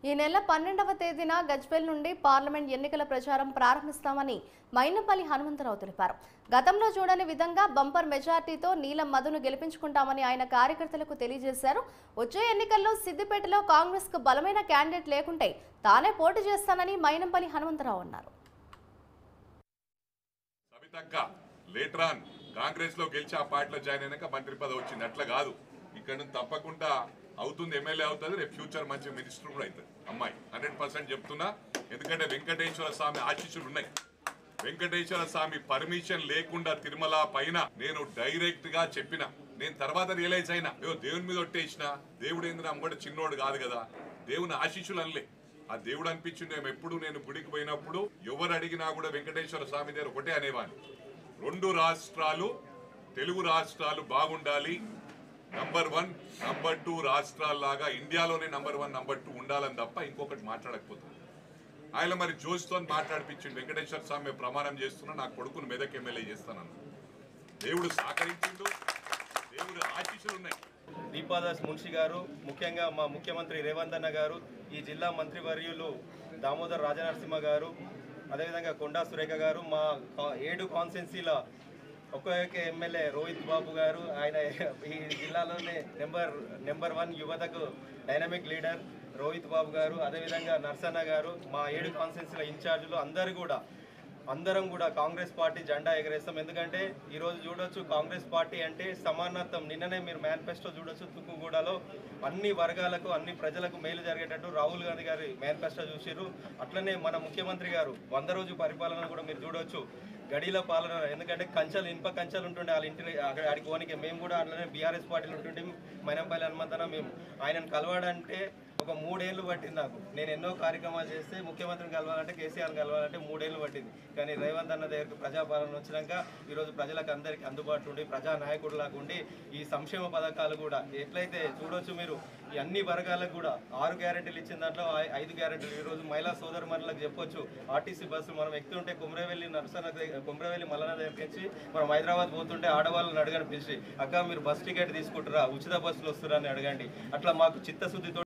ఈ నెల 12వ తేదీన గజ్వేల్ నుండి పార్లమెంట్ ఎన్నికల ప్రచారం ప్రారంభిస్తామని మైనంపల్లి హనుమంతరావు తెలిపారు. గతంలో చూడని విధంగా బంపర్ మెజార్టీతో నీలం మధును గెలిపించుకుంటామని ఆయన కార్యకర్తలకు తెలియజేశారు. వచ్చే ఎన్నికల్లో సిద్దిపేటలో కాంగ్రెస్ కు బలమైన క్యాండిడేట్ లేకుంటే తానే పోటీ చేస్తానని మైనంపల్లి హనుమంతరావు అన్నారు. కాంగ్రెస్ లో గెలిచి ఆ పార్టీలో జాయిన్ అయినాక మంత్రి పదవి వచ్చింది. అట్లా కాదు, ఇక్కడ నుంచి తప్పకుండా అవుతుంది, ఎమ్మెల్యే అవుతుంది, రేపు ఫ్యూచర్ మంచి మినిస్టర్ కూడా అవుతుంది అమ్మాయి. 100% చెప్తున్నా. ఎందుకంటే వెంకటేశ్వర స్వామి ఆశీస్సులు ఉన్నాయి. వెంకటేశ్వర స్వామి పర్మిషన్ లేకుండా తిరుమల పైన నేను డైరెక్ట్ గా చెప్పిన. నేను తర్వాత రియలైజ్ అయినా, దేవుని మీద ఒట్టేసిన. దేవుడు ఏంది నా కూడా చిన్నోడు కాదు కదా, దేవుని ఆశీస్సులు అనలే. ఆ దేవుడు అనిపించింది. ఎప్పుడు నేను గుడికి పోయినప్పుడు ఎవరు అడిగినా కూడా వెంకటేశ్వర స్వామి దగ్గర ఒకటే అనేవాడిని, 2 రాష్ట్రాలు తెలుగు రాష్ట్రాలు బాగుండాలి, నంబర్ 1 నంబర్ 2 రాష్ట్రాల్లాగా ఇండియాలోనే నంబర్ 1 నంబర్ 2 ఉండాలని తప్ప ఇంకొకటి మాట్లాడకపోతుంది. ఆయన మరి జోష్తో మాట్లాడిపించింది. వెంకటేశ్వర స్వామి ప్రమాణం చేస్తున్నా, నా కొడుకును మెదక్ ఎమ్మెల్యే చేస్తానన్న. దేవుడు సహకరించిండు, దేవుడు ఆశీస్సులు ఉన్నాయి. దీపాదాస్ మున్షి గారు, ముఖ్యంగా మా ముఖ్యమంత్రి రేవంత్ అన్న గారు, ఈ జిల్లా మంత్రివర్యులు దామోదర్ రాజనరసింహ గారు, అదేవిధంగా కొండా సురేఖ గారు, మా 7 కాన్స్టిట్యున్సీల ఒక్కొక్క ఎమ్మెల్యే రోహిత్ బాబు గారు, ఆయన ఈ జిల్లాలోనే నెంబర్ 1 యువతకు డైనమిక్ లీడర్ రోహిత్ బాబు గారు, అదేవిధంగా నర్సన్న గారు, మా 7 కాన్స్టిట్యున్సీల ఇన్ఛార్జీలు అందరం కూడా కాంగ్రెస్ పార్టీ జెండా ఎగరేస్తాం. ఎందుకంటే ఈరోజు చూడొచ్చు, కాంగ్రెస్ పార్టీ అంటే సమానత్వం. నిన్ననే మీరు మేనిఫెస్టో చూడొచ్చు, తుక్కుగూడలో అన్ని వర్గాలకు అన్ని ప్రజలకు మేలు జరిగేటట్టు రాహుల్ గాంధీ గారి మేనిఫెస్టో చూసిర్రు. అట్లనే మన ముఖ్యమంత్రి గారు 100 రోజు పరిపాలన కూడా మీరు చూడొచ్చు. గడిల పాలన, ఎందుకంటే ఇనుప కంచెలు ఉంటుండే వాళ్ళ ఇంటి అక్కడికి పోనీకి. మేము కూడా అట్లనే బీఆర్ఎస్ పార్టీలు ఉంటుంటే మైనంపల్లి హనుమంతన మేము ఆయనను కలవాడంటే ఒక 3 ఏళ్ళు పట్టింది నాకు. నేను ఎన్నో కార్యక్రమాలు చేస్తే ముఖ్యమంత్రిని కలవాలంటే, కేసీఆర్ని కలవాలంటే 3 ఏళ్ళు పట్టింది. కానీ రేవంత్ అన్న దగ్గరికి ప్రజాపాలన వచ్చినాక ఈరోజు ప్రజలకు అందరికీ అందుబాటులో ఉండి ప్రజానాయకుడిలాగా ఉండి ఈ సంక్షేమ పథకాలు కూడా ఎట్లయితే చూడొచ్చు మీరు, ఈ అన్ని వర్గాలకు కూడా 6 గ్యారెంటీలు ఇచ్చిన దాంట్లో 5 గ్యారెంటీలు ఈరోజు మహిళా సోదరుమణులకు చెప్పొచ్చు. ఆర్టీసీ బస్సు మనం ఎక్కుతుంటే కుమ్రవెల్లి మల్లన్న దగ్గరికి వచ్చి మనం హైదరాబాద్ పోతుంటే ఆడవాళ్ళని అడగని పిలిచి, అక్క మీరు బస్ టికెట్ తీసుకుంటారా, ఉచిత బస్సులు వస్తురా అని అడగండి. అట్లా మాకు చిత్తశుద్ధితో